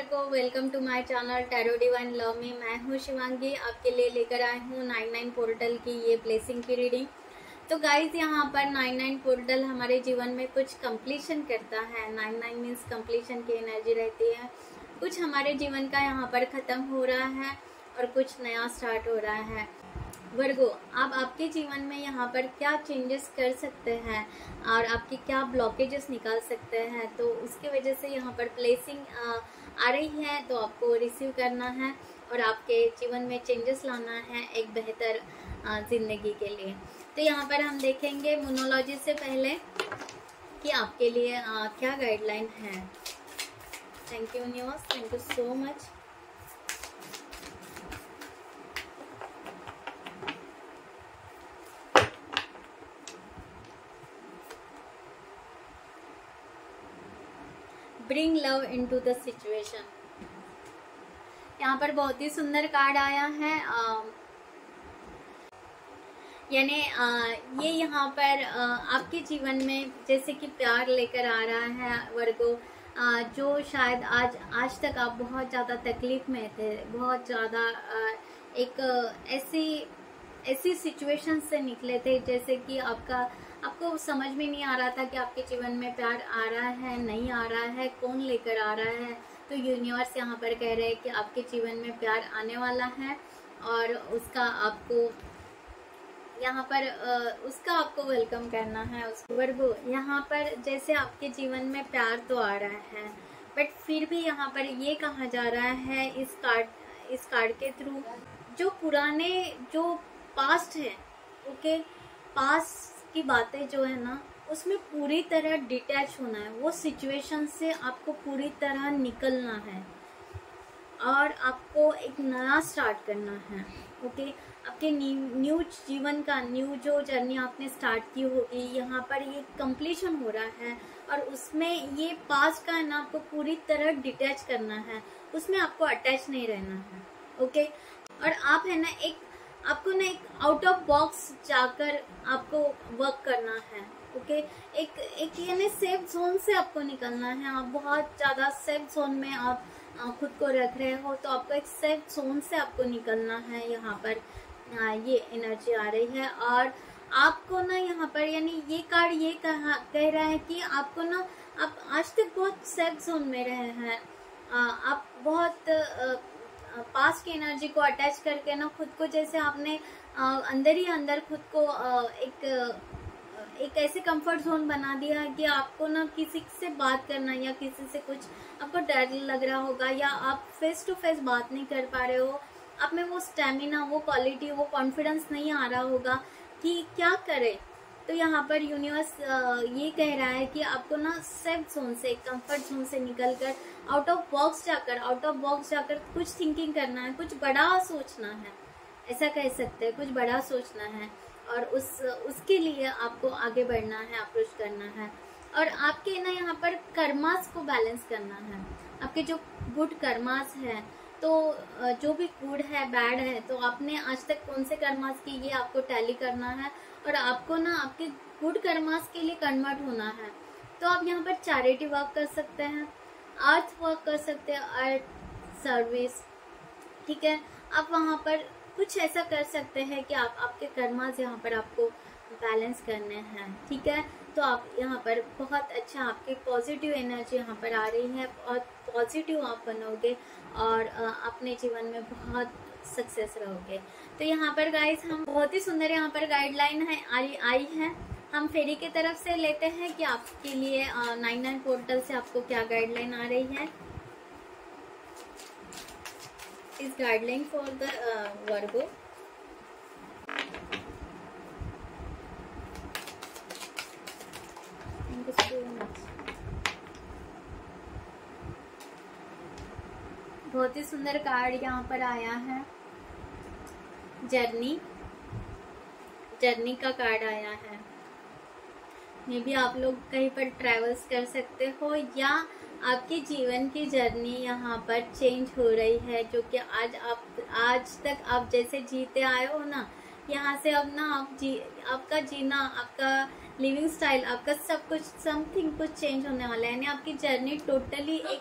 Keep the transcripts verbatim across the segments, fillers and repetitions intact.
को welcome to my channel tarot divine love me. मैं हूँ शिवांगी, आपके लिए लेकर आई हूँ नाइन नाइन पोर्टल की ये ब्लेसिंग की रीडिंग। तो गाइज यहाँ पर नाइन नाइन पोर्टल हमारे जीवन में कुछ कंप्लीशन करता है। नाइन नाइन मीन्स कंप्लीशन की एनर्जी रहती है। कुछ हमारे जीवन का यहाँ पर ख़त्म हो रहा है और कुछ नया स्टार्ट हो रहा है। वर्गो, आप आपके जीवन में यहाँ पर क्या चेंजेस कर सकते हैं और आपकी क्या ब्लॉकेजेस निकाल सकते हैं, तो उसकी वजह से यहाँ पर ब्लेसिंग आ रही है, तो आपको रिसीव करना है और आपके जीवन में चेंजेस लाना है एक बेहतर ज़िंदगी के लिए। तो यहाँ पर हम देखेंगे मोनोलॉजी से पहले कि आपके लिए आ, क्या गाइडलाइन है। Thank you universe, thank you so much. Bring love into the situation. यहाँ पर बहुत ही सुंदर कार्ड आया है। यानी ये यहाँ पर आ, आपके जीवन में जैसे कि प्यार लेकर आ रहा है वर्गो, आ, जो शायद आज आज तक आप बहुत ज़्यादा तकलीफ में थे, बहुत ज़्यादा एक ऐसी ऐसी सिचुएशन से निकले थे जैसे कि आपका आपको समझ में नहीं आ रहा था कि आपके जीवन में प्यार आ रहा है, नहीं आ रहा है, कौन लेकर आ रहा है। तो यूनिवर्स यहाँ पर कह रहे हैं कि आपके जीवन में प्यार आने वाला है और उसका आपको यहाँ पर उसका आपको वेलकम करना है। उसको वर्गो, यहाँ पर जैसे आपके जीवन में प्यार तो आ रहा है, बट फिर भी यहाँ पर ये कहा जा रहा है इस कार्ड इस कार्ड के थ्रू, जो पुराने जो पास्ट है, ओके, पास्ट की बातें जो है ना, उसमें पूरी तरह डिटैच होना है। वो सिचुएशन से आपको पूरी तरह निकलना है और आपको एक नया स्टार्ट करना है। ओके, आपके न्यू जीवन का न्यू जो जर्नी आपने स्टार्ट की होगी, यहाँ पर ये कंप्लीशन हो रहा है और उसमें ये पास्ट का है ना, आपको पूरी तरह डिटैच करना है, उसमें आपको अटैच नहीं रहना है। ओके, और आप है ना एक आपको ना एक आउट ऑफ बॉक्स जाकर आपको वर्क करना है। ओके, एक एक यानी सेफ जोन से आपको निकलना है। आप बहुत ज़्यादा सेफ जोन में आप खुद को रख रहे हो, तो आपको एक सेफ जोन से आपको निकलना है। यहाँ पर आ, ये एनर्जी आ रही है और आपको ना यहाँ पर यानी ये कार्ड ये कहा कह रहा है कि आपको ना आप आज तक बहुत सेफ जोन में रहे हैं। आ, आप बहुत आ, पास्ट की एनर्जी को अटैच करके ना खुद को जैसे आपने आ, अंदर ही अंदर खुद को आ, एक एक ऐसे कंफर्ट जोन बना दिया है कि आपको ना किसी से बात करना या किसी से कुछ आपको डर लग रहा होगा या आप फेस टू फेस बात नहीं कर पा रहे हो। आप में वो स्टेमिना, वो क्वालिटी, वो कॉन्फिडेंस नहीं आ रहा होगा कि क्या करें। तो यहाँ पर यूनिवर्स ये कह रहा है कि आपको ना सेफ जोन से, कंफर्ट जोन से निकलकर आउट ऑफ बॉक्स जाकर आउट ऑफ बॉक्स जाकर कुछ थिंकिंग करना है, कुछ बड़ा सोचना है, ऐसा कह सकते हैं, कुछ बड़ा सोचना है और उस उसके लिए आपको आगे बढ़ना है, अप्रोच करना है। और आपके ना यहाँ पर कर्मास को बैलेंस करना है। आपके जो गुड कर्मास है, तो जो भी गुड है, बैड है, तो आपने आज तक कौन से कर्मास की, ये आपको टैली करना है और आपको ना आपके गुड कर्मास के लिए कन्वर्ट होना है। तो आप यहाँ पर चैरिटी वर्क कर सकते हैं, अर्थ वर्क कर सकते हैं, अर्थ सर्विस, ठीक है। आप वहाँ पर कुछ ऐसा कर सकते हैं कि आप आपके कर्मास यहाँ पर आपको बैलेंस करने हैं, ठीक है। तो आप यहाँ पर बहुत अच्छा, आपकी पॉजिटिव एनर्जी यहाँ पर आ रही है और पॉजिटिव आप बनोगे और अपने जीवन में बहुत सक्सेस रहोगे। तो यहाँ पर गाइस हम बहुत ही सुंदर यहाँ पर गाइडलाइन है आई आई है। हम फेरी की तरफ से लेते हैं कि आपके लिए नाइन नाइन पोर्टल से आपको क्या गाइडलाइन आ रही है। इस guideline for the Virgo. Thank you so much. बहुत ही सुंदर कार्ड यहाँ पर आया है। जर्नी जर्नी का कार्ड आया है। मे भी आप लोग कहीं पर ट्रैवल्स कर सकते हो या आपके जीवन की जर्नी यहाँ पर चेंज हो रही है, जो कि आज आप आज तक आप जैसे जीते आए हो ना, यहाँ से अब ना आप जी आपका जीना, आपका लिविंग स्टाइल, आपका सब कुछ समथिंग कुछ चेंज होने वाला है। यानी आपकी जर्नी टोटली एक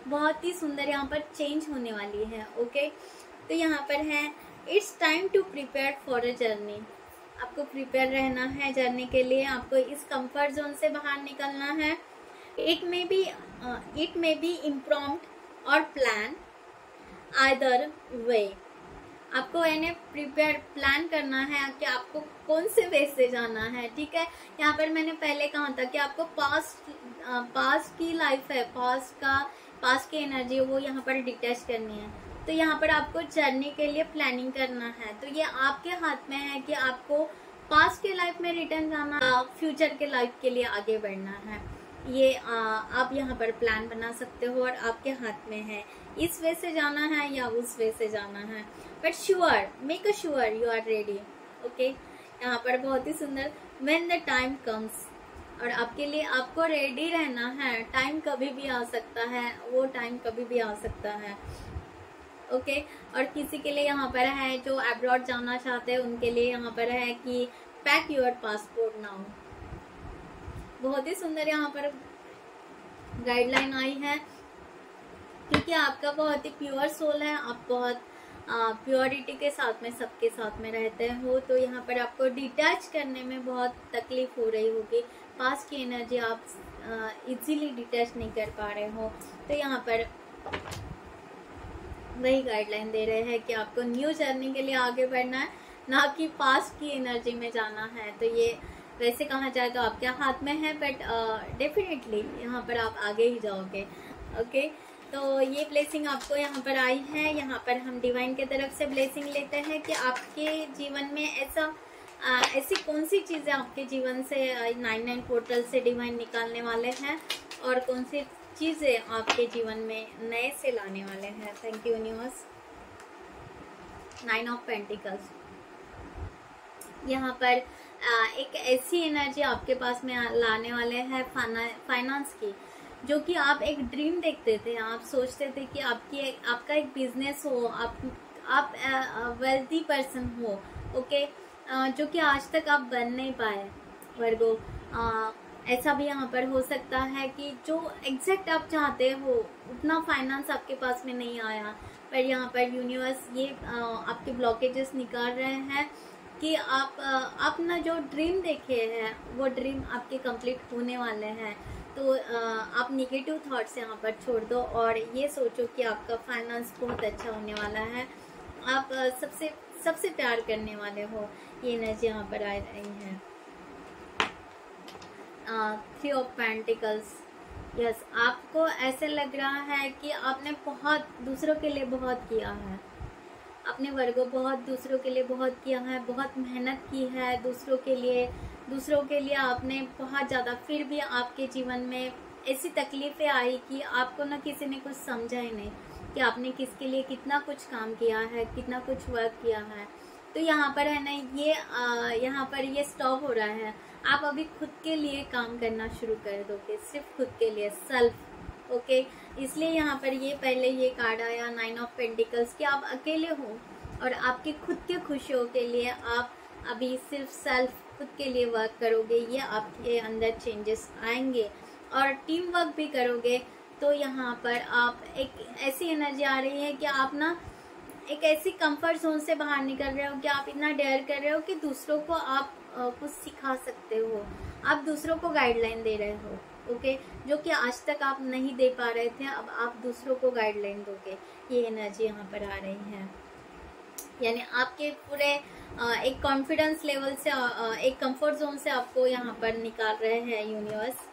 बहुत ही सुंदर यहाँ पर चेंज होने वाली है। ओके, तो यहाँ पर है it's time to prepare for a journey. आपको प्रिपेयर रहना है जर्नी के लिए, आपको इस कंफर्ट जोन से बाहर निकलना है। It may be it may be impromptu और प्लान आइदर वे। आपको यानी प्रिपेयर प्लान करना है कि आपको कौन से वे से जाना है। ठीक है, यहाँ पर मैंने पहले कहा था कि आपको पास्ट पास्ट की लाइफ है, पास्ट का पास्ट की एनर्जी वो यहाँ पर डिटैच करनी है। तो यहाँ पर आपको जर्नी के लिए प्लानिंग करना है। तो ये आपके हाथ में है कि आपको पास्ट के लाइफ में रिटर्न जाना, फ्यूचर के लाइफ के लिए आगे बढ़ना है। ये आ, आप यहाँ पर प्लान बना सकते हो और आपके हाथ में है, इस वे से जाना है या उस वे से जाना है। But sure, make a sure you are ready. Okay, यहाँ पर बहुत ही सुंदर व्हेन द टाइम कम्स, और आपके लिए आपको रेडी रहना है। टाइम कभी भी आ सकता है, वो टाइम कभी भी आ सकता है। Okay okay? और किसी के लिए यहाँ पर है जो अब्रॉड जाना चाहते हैं, उनके लिए यहाँ पर है कि पैक योर पासपोर्ट नाउ। बहुत ही सुंदर यहाँ पर गाइडलाइन आई है, क्योंकि आपका बहुत ही प्योर सोल है, आप बहुत प्योरिटी के साथ में सबके साथ में रहते हो। तो यहाँ पर आपको डिटैच करने में बहुत तकलीफ हो रही होगी, पास की एनर्जी आप इजीली डिटैच नहीं कर पा रहे हो। तो यहाँ पर वही गाइडलाइन दे रहे हैं कि आपको न्यू जर्नी के लिए आगे बढ़ना है, ना कि पास्ट की एनर्जी में जाना है। तो ये वैसे कहा जाए तो आपके हाथ में है, बट डेफिनेटली यहाँ पर आप आगे ही जाओगे। Okay okay? तो ये ब्लेसिंग आपको यहाँ पर आई है। यहाँ पर हम डिवाइन के तरफ से ब्लेसिंग लेते हैं कि आपके जीवन में ऐसा आ, ऐसी कौन सी चीज़ें आपके जीवन से नाइन नाइन पोर्टल से डिवाइन निकालने वाले हैं, और कौन सी चीज़ें आपके जीवन में नए से लाने वाले हैं। Thank you universe. Nine of pentacles, यहाँ पर आ, एक ऐसी एनर्जी आपके पास में लाने वाले हैं फाइनेंस की, जो कि आप एक ड्रीम देखते थे, आप सोचते थे कि आपकी आपका एक बिजनेस हो, आप आप वेल्थी पर्सन हो। ओके, जो कि आज तक आप बन नहीं पाए वर्गो। आ, ऐसा भी यहाँ पर हो सकता है कि जो एग्जैक्ट आप चाहते हो उतना फाइनेंस आपके पास में नहीं आया, पर यहाँ पर यूनिवर्स ये आ, आपके ब्लॉकेजेस निकाल रहे हैं कि आप अपना जो ड्रीम देखे हैं वो ड्रीम आपके कंप्लीट होने वाले हैं। तो आ, आप निगेटिव थॉट्स यहाँ पर छोड़ दो और ये सोचो कि आपका फाइनेंस बहुत अच्छा होने वाला है, आप आ, सबसे सबसे प्यार करने वाले हो। ये एनर्जी यहाँ पर आ रही है। थ्री ऑफ पेंटिकल्स, यस, आपको ऐसे लग रहा है कि आपने बहुत दूसरों के लिए बहुत किया है, अपने वर्गों बहुत दूसरों के लिए बहुत किया है, बहुत मेहनत की है दूसरों के लिए दूसरों के लिए आपने बहुत ज़्यादा, फिर भी आपके जीवन में ऐसी तकलीफ़ें आई कि आपको ना किसी ने कुछ समझा ही नहीं कि आपने किसके लिए कितना कुछ काम किया है, कितना कुछ वर्क किया है। तो यहाँ पर है ना, ये यहाँ पर ये स्टॉप हो रहा है। आप अभी खुद के लिए काम करना शुरू कर दोगे, सिर्फ खुद के लिए, सेल्फ। ओके, इसलिए यहाँ पर ये पहले ये कार्ड आया नाइन ऑफ पेंटिकल्स कि आप अकेले हो और आपके खुद के खुशियों के लिए आप अभी सिर्फ सेल्फ खुद के लिए वर्क करोगे। ये आपके अंदर चेंजेस आएंगे और टीम वर्क भी करोगे। तो यहाँ पर आप एक ऐसी एनर्जी आ रही है कि आप ना एक ऐसी कंफर्ट जोन से बाहर निकल रहे हो कि आप इतना डेयर कर रहे हो कि दूसरों को आप कुछ सिखा सकते हो, आप दूसरों को गाइडलाइन दे रहे हो। ओके, जो कि आज तक आप नहीं दे पा रहे थे, अब आप दूसरों को गाइडलाइन दोगे। ये एनर्जी यहाँ पर आ रही है, यानी आपके पूरे एक कॉन्फिडेंस लेवल से, एक कंफर्ट जोन से आपको यहाँ पर निकाल रहे हैं universe.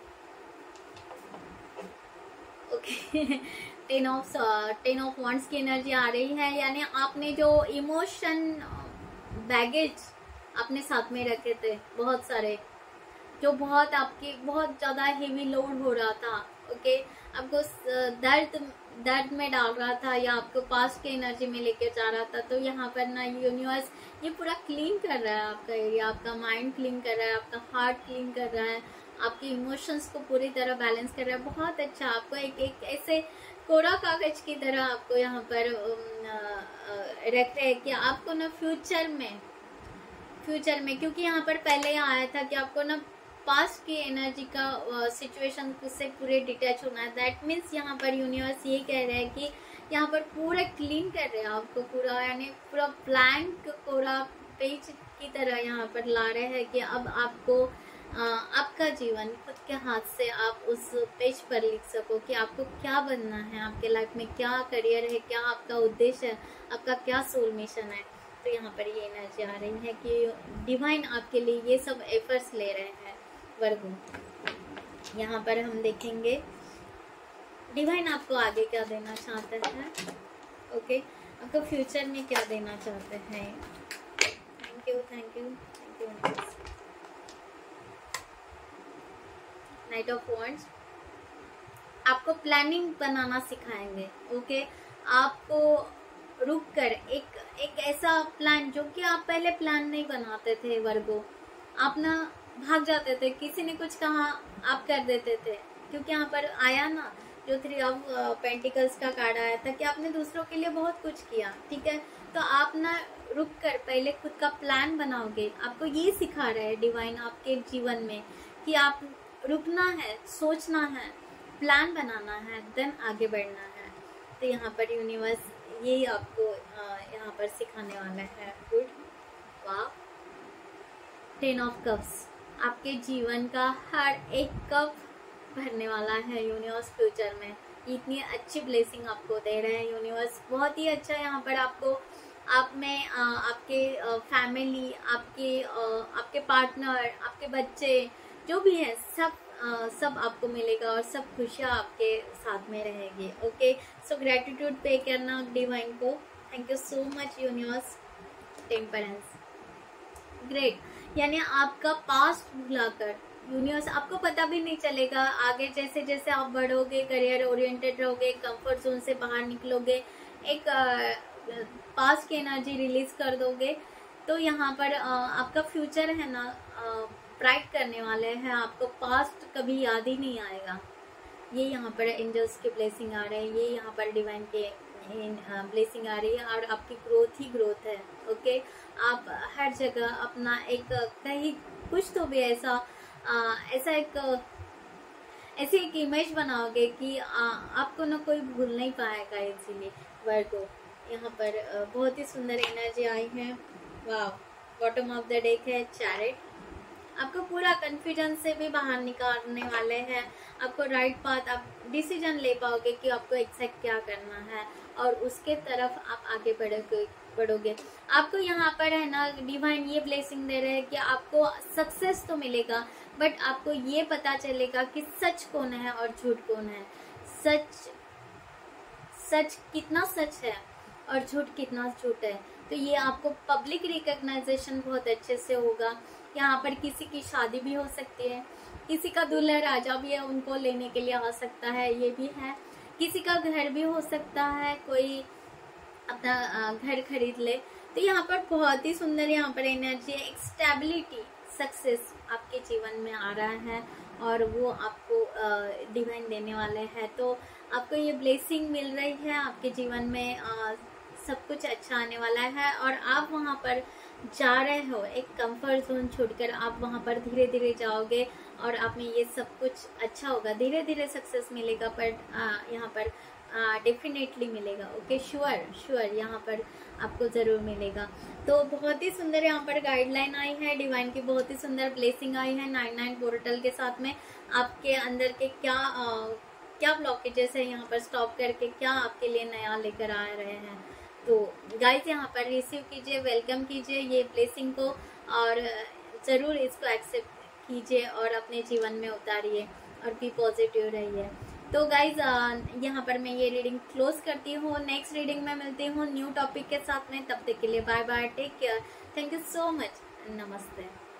Okay, ten of ten of wands की एनर्जी आ रही है, यानी आपने जो इमोशन बैगेज अपने साथ में रखे थे बहुत सारे, जो बहुत आपके बहुत ज़्यादा हेवी लोड हो रहा था। ओके, आपको दर्द दर्द में डाल रहा था या आपको पास्ट के एनर्जी में लेके जा रहा था। तो यहाँ पर ना यूनिवर्स ये पूरा क्लीन कर रहा है आपका एरिया, आपका माइंड क्लीन कर रहा है, आपका हार्ट क्लीन कर रहा है, आपके इमोशंस को पूरी तरह बैलेंस कर रहा है। बहुत अच्छा, आपको एक एक ऐसे कोरा कागज की तरह आपको यहाँ पर रख रहे हैं कि आपको ना फ्यूचर में फ्यूचर में क्योंकि यहाँ पर पहले आया था कि आपको ना पास्ट की एनर्जी का सिचुएशन uh, से पूरे डिटैच होना है। दैट मीन्स यहाँ पर यूनिवर्स ये कह रहे हैं कि यहाँ पर पूरा क्लीन कर रहे हैं आपको, पूरा यानी पूरा ब्लैंक पूरा पेज की तरह यहाँ पर ला रहे हैं कि अब आपको आ, आपका जीवन खुद के हाथ से आप उस पेज पर लिख सको कि आपको क्या बनना है, आपके लाइफ में क्या करियर है, क्या आपका उद्देश्य है, आपका क्या सोल मिशन है। तो यहाँ पर ये एनर्जी आ रही है कि डिवाइन आपके लिए ये सब एफर्ट्स ले रहे हैं वर्गो। यहाँ पर हम देखेंगे डिवाइन आपको आगे क्या देना चाहते हैं, ओके, आपको फ्यूचर में क्या देना चाहते हैं। Thank you thank you thank you. Knight of wands आपको प्लानिंग बनाना सिखाएंगे, ओके। आपको रुक कर एक एक ऐसा प्लान जो कि आप पहले प्लान नहीं बनाते थे वर्गो, आप ना भाग जाते थे, किसी ने कुछ कहा आप कर देते थे, क्योंकि यहाँ पर आया ना जो थ्री ऑफ पेंटिकल्स का कार्ड आया था कि आपने दूसरों के लिए बहुत कुछ किया, ठीक है। तो आप ना रुक कर पहले खुद का प्लान बनाओगे। आपको ये सिखा रहे हैं डिवाइन आपके जीवन में कि आप रुकना है, सोचना है, प्लान बनाना है, देन आगे बढ़ना है। तो यहाँ पर यूनिवर्स ये आपको यहाँ पर सिखाने वाला है। गुड, वाह। टेन ऑफ कप्स आपके जीवन का हर एक कप भरने वाला है यूनिवर्स फ्यूचर में। इतनी अच्छी ब्लेसिंग आपको दे रहे हैं यूनिवर्स, बहुत ही अच्छा। यहाँ पर आपको आप में आपके फैमिली, आपके आपके पार्टनर, आपके बच्चे जो भी है सब आ, सब आपको मिलेगा और सब खुशियाँ आपके साथ में रहेगी, ओके। सो ग्रेटिट्यूड पे करना डिवाइन को। Thank you so much universe. Temperance, great, यानी आपका पास्ट भुलाकर यूनिवर्स आपको पता भी नहीं चलेगा आगे जैसे जैसे आप बढ़ोगे, करियर ओरिएंटेड रहोगे, कंफर्ट जोन से बाहर निकलोगे, एक पास्ट की एनर्जी रिलीज कर दोगे, तो यहाँ पर आ, आपका फ्यूचर है ना ब्राइट करने वाले हैं। आपको पास्ट कभी याद ही नहीं आएगा। ये यहाँ पर एंजल्स के ब्लेसिंग आ रहे हैं, ये यहाँ पर डिवाइन के ब्लेसिंग आ रही है, और आपकी ग्रोथ ही ग्रोथ है, ओके। आप हर जगह अपना एक कहीं कुछ तो भी ऐसा आ, ऐसा एक ऐसी एक इमेज बनाओगे कि आ, आपको ना कोई भूल नहीं पाएगा इजीली वर्गो। यहाँ पर बहुत ही सुंदर एनर्जी आई है, वाह। बॉटम ऑफ द डेक है चैरिट, आपको पूरा कंफ्यूजन से भी बाहर निकालने वाले हैं। आपको राइट पाथ, आप डिसीजन ले पाओगे कि आपको एग्जैक्ट क्या करना है, और उसके तरफ आप आगे बढ़ोगे बढ़ोगे आपको यहाँ पर है ना डिवाइन ये ब्लेसिंग दे रहे हैं कि आपको सक्सेस तो मिलेगा, बट आपको ये पता चलेगा कि सच कौन है और झूठ कौन है, सच सच कितना सच है और झूठ कितना झूठ है। तो ये आपको पब्लिक रिकग्नाइजेशन बहुत अच्छे से होगा। यहाँ पर किसी की शादी भी हो सकती है, किसी का दूल्हा राजा भी है, उनको लेने के लिए आ सकता है, ये भी है। किसी का घर भी हो सकता है, कोई अपना घर खरीद ले। तो यहाँ पर बहुत ही सुंदर यहाँ पर एनर्जी है, एक स्टेबिलिटी, सक्सेस आपके जीवन में आ रहा है, और वो आपको डिवाइन देने वाले हैं। तो आपको ये ब्लेसिंग मिल रही है, आपके जीवन में आ, सब कुछ अच्छा आने वाला है, और आप वहाँ पर जा रहे हो, एक कंफर्ट जोन छोड़कर आप वहाँ पर धीरे धीरे जाओगे, और आप में ये सब कुछ अच्छा होगा, धीरे धीरे सक्सेस मिलेगा, पर यहाँ पर डेफिनेटली मिलेगा, ओके, श्योर श्योर यहाँ पर आपको ज़रूर मिलेगा। तो बहुत ही सुंदर यहाँ पर गाइडलाइन आई है डिवाइन की, बहुत ही सुंदर ब्लेसिंग आई है नाइन नाइन पोर्टल के साथ में। आपके अंदर के क्या आ, क्या ब्लॉकेजेस है यहाँ पर स्टॉप करके क्या आपके लिए नया लेकर आ रहे हैं। तो गाइस यहाँ पर रिसीव कीजिए, वेलकम कीजिए ये ब्लेसिंग को, और ज़रूर इसको एक्सेप्ट कीजिए और अपने जीवन में उतारिए, और भी पॉजिटिव रहिए। तो गाइज यहाँ पर मैं ये रीडिंग क्लोज करती हूँ, नेक्स्ट रीडिंग में मिलती हूँ न्यू टॉपिक के साथ में। तब तक के लिए bye bye, take care, thank you so much, नमस्ते।